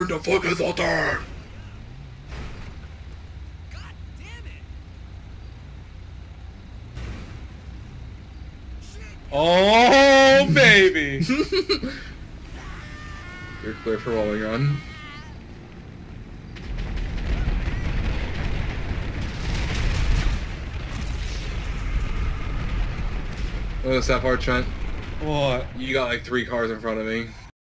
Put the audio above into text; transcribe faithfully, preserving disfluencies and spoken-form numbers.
The fucking filter! God damn it! Oh, baby! You're clear for rolling run. Notice that part, Trent? What? You got like three cars in front of me.